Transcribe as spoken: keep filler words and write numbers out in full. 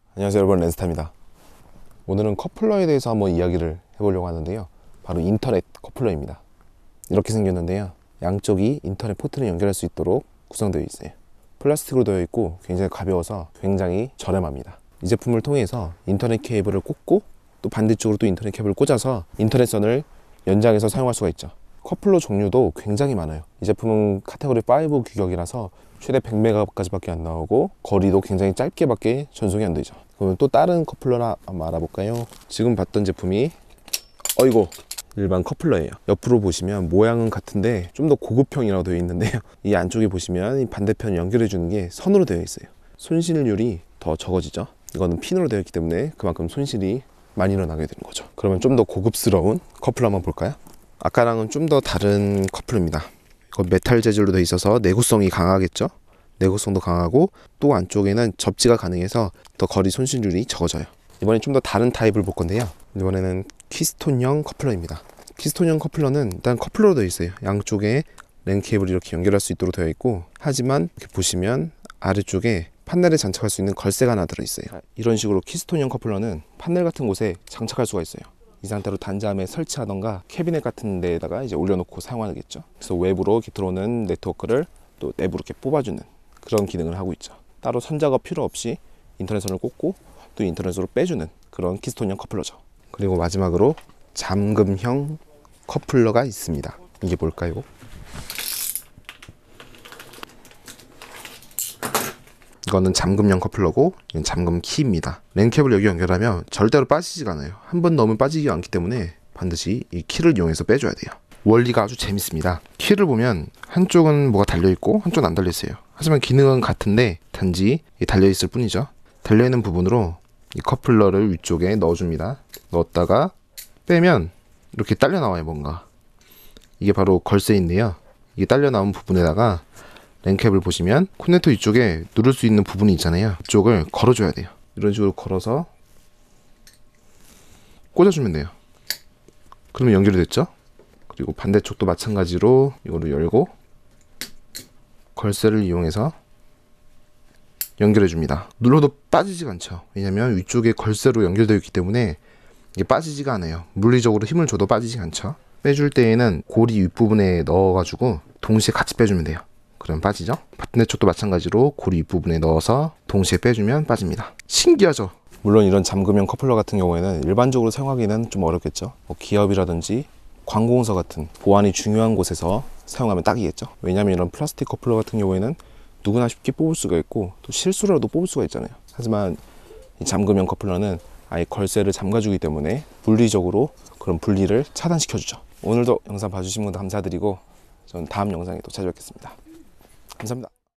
안녕하세요 여러분, 렌스타입니다. 오늘은 커플러에 대해서 한번 이야기를 해보려고 하는데요, 바로 인터넷 커플러입니다. 이렇게 생겼는데요, 양쪽이 인터넷 포트를 연결할 수 있도록 구성되어 있어요. 플라스틱으로 되어 있고 굉장히 가벼워서 굉장히 저렴합니다. 이 제품을 통해서 인터넷 케이블을 꽂고 또 반대쪽으로 또 인터넷 케이블을 꽂아서 인터넷선을 연장해서 사용할 수가 있죠. 커플러 종류도 굉장히 많아요. 이 제품은 카테고리 오 규격이라서 최대 백 메가까지 밖에 안 나오고 거리도 굉장히 짧게 밖에 전송이 안 되죠. 그러면 또 다른 커플러나 한번 알아볼까요? 지금 봤던 제품이 어이고 일반 커플러예요. 옆으로 보시면 모양은 같은데 좀 더 고급형이라고 되어 있는데요, 이 안쪽에 보시면 이 반대편 연결해 주는 게 선으로 되어 있어요. 손실률이 더 적어지죠. 이거는 핀으로 되어 있기 때문에 그만큼 손실이 많이 일어나게 되는 거죠. 그러면 좀 더 고급스러운 커플러 한번 볼까요? 아까랑은 좀 더 다른 커플러입니다. 이거 메탈 재질로 되어 있어서 내구성이 강하겠죠. 내구성도 강하고 또 안쪽에는 접지가 가능해서 더 거리 손실률이 적어져요. 이번엔 좀 더 다른 타입을 볼 건데요, 이번에는 키스톤형 커플러입니다. 키스톤형 커플러는 일단 커플러로 되어 있어요. 양쪽에 랜 케이블이 이렇게 연결할 수 있도록 되어 있고, 하지만 이렇게 보시면 아래쪽에 판넬에 장착할 수 있는 걸쇠가 하나 들어있어요. 이런 식으로 키스톤형 커플러는 판넬 같은 곳에 장착할 수가 있어요. 이 상태로 단자함에 설치하던가 캐비넷 같은 데에다가 이제 올려놓고 사용하겠죠. 그래서 외부로 이렇게 들어오는 네트워크를 또 내부로 이렇게 뽑아주는 그런 기능을 하고 있죠. 따로 선작업 필요 없이 인터넷선을 꽂고 또 인터넷으로 빼주는 그런 키스톤형 커플러죠. 그리고 마지막으로 잠금형 커플러가 있습니다. 이게 뭘까요? 이거는 잠금형 커플러고, 이건 잠금 키입니다. 랜 케이블 여기 연결하면 절대로 빠지지가 않아요. 한 번 넣으면 빠지기가 않기 때문에 반드시 이 키를 이용해서 빼줘야 돼요. 원리가 아주 재밌습니다. 키를 보면 한쪽은 뭐가 달려있고 한쪽은 안 달려있어요. 하지만 기능은 같은데 단지 달려있을 뿐이죠. 달려있는 부분으로 이 커플러를 위쪽에 넣어줍니다. 넣었다가 빼면 이렇게 딸려 나와요. 뭔가 이게 바로 걸쇠인데요, 이게 딸려 나온 부분에다가 랜 케이블 보시면 커넥터 이쪽에 누를 수 있는 부분이 있잖아요. 이쪽을 걸어줘야 돼요. 이런 식으로 걸어서 꽂아주면 돼요. 그러면 연결이 됐죠. 그리고 반대쪽도 마찬가지로 이거를 열고 걸쇠를 이용해서 연결해 줍니다. 눌러도 빠지지가 않죠. 왜냐면 위쪽에 걸쇠로 연결되어 있기 때문에 이게 빠지지가 않아요. 물리적으로 힘을 줘도 빠지지 않죠. 빼줄 때에는 고리 윗부분에 넣어가지고 동시에 같이 빼주면 돼요. 그럼 빠지죠. 반대쪽도 마찬가지로 고리 윗부분에 넣어서 동시에 빼주면 빠집니다. 신기하죠. 물론 이런 잠금형 커플러 같은 경우에는 일반적으로 사용하기는 좀 어렵겠죠. 뭐 기업이라든지 관공서 같은 보안이 중요한 곳에서 사용하면 딱이겠죠. 왜냐하면 이런 플라스틱 커플러 같은 경우에는 누구나 쉽게 뽑을 수가 있고 또 실수라도 뽑을 수가 있잖아요. 하지만 이 잠금형 커플러는 아예 걸쇠를 잠가주기 때문에 물리적으로 그런 분리를 차단시켜주죠. 오늘도 영상 봐주신 분들 감사드리고 저는 다음 영상에 또 찾아뵙겠습니다. 감사합니다.